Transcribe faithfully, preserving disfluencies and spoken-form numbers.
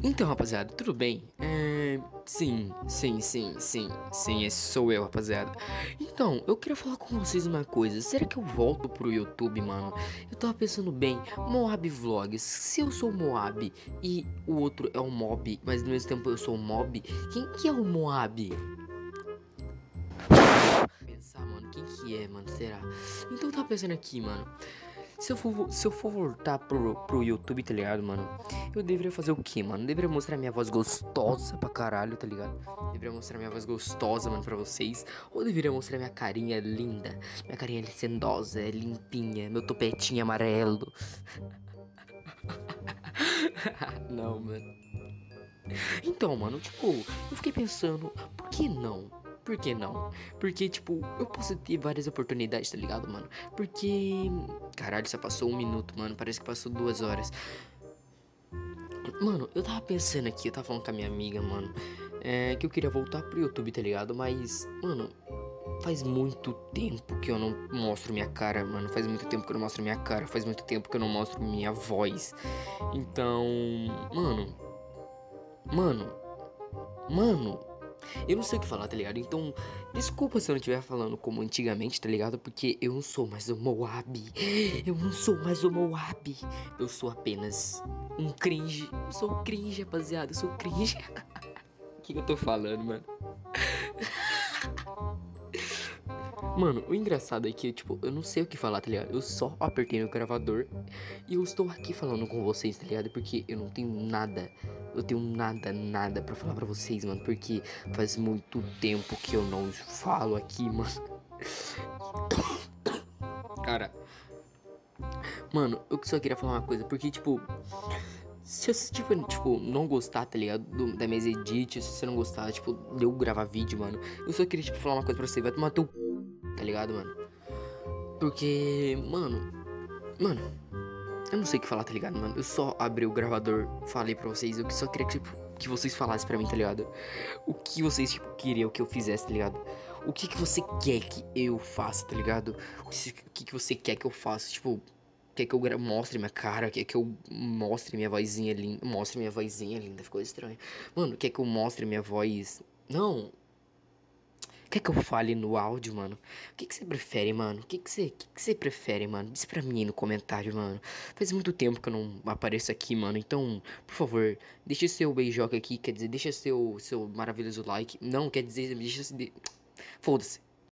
Então, rapaziada, tudo bem? É, sim, sim, sim, sim, sim, esse sou eu, rapaziada. Então, eu queria falar com vocês uma coisa. Será que eu volto pro YouTube, mano? Eu tava pensando bem, Moab Vlogs. Se eu sou o Moab e o outro é o Mob, mas ao mesmo tempo eu sou o Mob, quem que é o Moab? Pensar, mano, quem que é, mano? Será? Então eu tava pensando aqui, mano. Se eu for, se eu for voltar pro, pro YouTube, tá ligado, mano? Eu deveria fazer o quê, mano? Eu deveria mostrar minha voz gostosa pra caralho, tá ligado? Deveria mostrar minha voz gostosa, mano, pra vocês. Ou deveria mostrar minha carinha linda, minha carinha licendosa, limpinha, meu topetinho amarelo. Não, mano. Então, mano, tipo, eu fiquei pensando, por que não? Por que não? Porque, tipo, eu posso ter várias oportunidades, tá ligado, mano? Porque. Caralho, só passou um minuto, mano. Parece que passou duas horas. Mano, eu tava pensando aqui, eu tava falando com a minha amiga, mano. É, que eu queria voltar pro YouTube, tá ligado? Mas, mano, faz muito tempo que eu não mostro minha cara, mano. Faz muito tempo que eu não mostro minha cara. Faz muito tempo que eu não mostro minha voz. Então, mano. Mano. Mano. Eu não sei o que falar, tá ligado? Então, desculpa se eu não estiver falando como antigamente, tá ligado? Porque eu não sou mais o Moab. Eu não sou mais o Moab. Eu sou apenas um cringe. Eu sou cringe, rapaziada. Eu sou cringe. O que, que eu tô falando, mano? Mano, o engraçado é que, tipo, eu não sei o que falar, tá ligado? Eu só apertei no gravador e eu estou aqui falando com vocês, tá ligado? Porque eu não tenho nada, eu tenho nada, nada pra falar pra vocês, mano. Porque faz muito tempo que eu não falo aqui, mano. Cara, mano, eu só queria falar uma coisa, porque, tipo, se você, tipo, tipo, não gostar, tá ligado? Do, da minhas edits, se você não gostar, tipo, de eu gravar vídeo, mano, eu só queria, tipo, falar uma coisa pra você, vai tomar teu c... tá ligado, mano? Porque, mano, mano, eu não sei o que falar, tá ligado, mano? Eu só abri o gravador, falei pra vocês, eu só queria que, tipo, que vocês falassem pra mim, tá ligado? O que vocês, tipo, queriam que eu fizesse, tá ligado? O que que você quer que eu faça, tá ligado? O que que você quer que eu faça, tipo... Quer que eu gra- mostre minha cara? Quer que eu mostre minha vozinha linda? Mostre minha vozinha linda, ficou estranho. Mano, quer que eu mostre minha voz? Não. Quer que eu fale no áudio, mano? O que que você prefere, mano? O que que você, que que você prefere, mano? Diz pra mim aí no comentário, mano. Faz muito tempo que eu não apareço aqui, mano. Então, por favor, deixa seu beijoca aqui. Quer dizer, deixa seu, seu maravilhoso like. Não, quer dizer, deixa... De... Foda-se.